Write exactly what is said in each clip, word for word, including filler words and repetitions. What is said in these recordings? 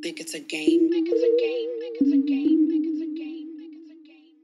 Think it's a game, think it's a game, think it's a game, think it's a game, think it's a game.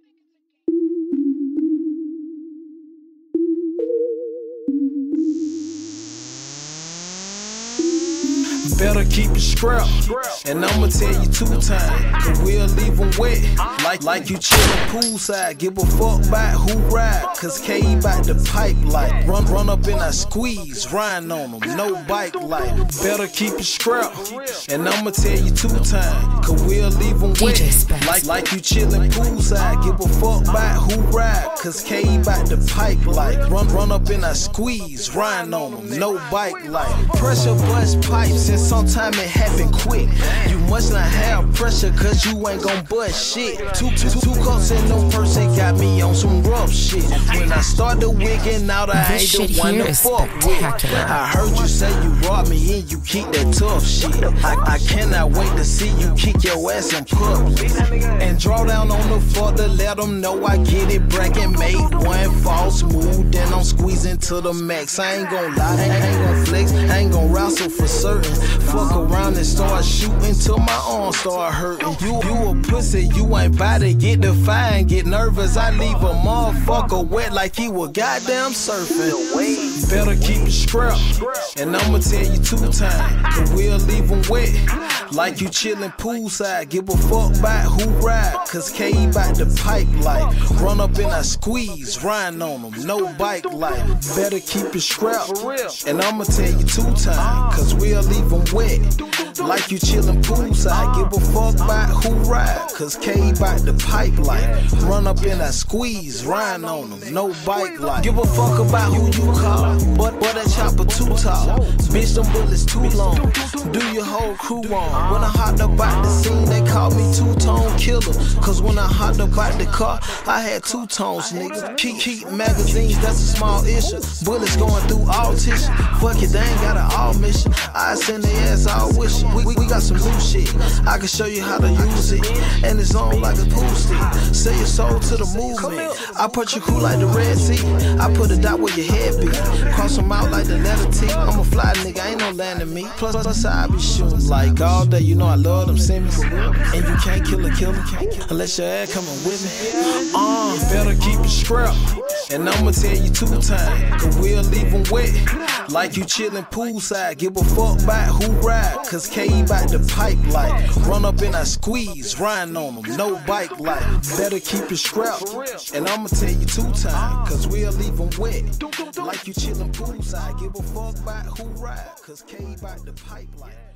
Better keep it scrap, and I'ma tell you two times, cause we'll leave them wet, like, like you chillin' poolside. Give a fuck about who ride, cause K bout the pipe like Run run up in our squeeze, riding on them, no bike light. Better keep it scrap, and I'ma tell you two times, cause we'll leave them wet, like, like you chillin' poolside. Give a fuck about who ride, cause K bout the pipe like Run run up in our squeeze, riding on them, no bike light. Pressure bust pipes and sometime it happen quick. You must not have pressure, cause you ain't gon' bust shit. Two, two, two cups in no person got me on some rough shit. When I start the wigging out, I This ain't shit the one here to is fuck with. spectacular. I heard you say you robbed me and you keep that tough shit. I, I cannot wait to see you kick your ass in public and draw down on the floor to let them know I get it. Bracket made one false move, then I'm squeezing to the max. I ain't gon' lie, I ain't, I ain't gon' flex, I ain't gon' wrestle for certain. Fuck around and start shooting till my arms start hurting. You, you a pussy, you ain't bout to get the fire and get nervous. I leave a motherfucker wet like he was goddamn surfing. Better keep it scrap, and I'ma tell you two times, cause we'll leave them wet, like you chillin' poolside. Give a fuck about who ride, cause K bout the pipe like Run up in our squeeze, riding on them, no bike light. Better keep it scrap, and I'ma tell you two times, cause we'll leave them wet, like you chillin' poolside. Give a fuck about who ride, cause K bout the pipe like Run up in our squeeze, riding on them, no bike light. Give a fuck about who you call, but, but that chopper too tall. Bitch, them bullets too long, do your whole crew on. When I hopped up out the scene, they called me two-tone killer, cause when I hopped up out the car, I had two tones, nigga. Keep, keep magazines, that's a small issue. Bullets going through all tissue. Fuck it, they ain't got an all mission. I send their ass all wishing. We, we, we got some new shit, I can show you how to use it, and it's on like a pool stick. Sell your soul to the movement. I put you cool like the Red Sea. I put a dot where your head be. Cross them out like the letter T. I'm a fly nigga, ain't no landing me. Plus, plus I be shooting like all day. You know I love them semis, and you can't kill a killer unless your ass coming with me. Uh, better keep it scrap, and I'ma tell you two times, cause we'll leave them wet, like you chillin' poolside. Give a fuck about who ride, cause K bout the pipe like Run up in our squeeze, riding on them, no bike light. Better keep it scrap, and I'ma tell you two times, cause we'll leave them wet, like you chillin' poolside. Give a fuck about who ride, cause K bout the pipe light.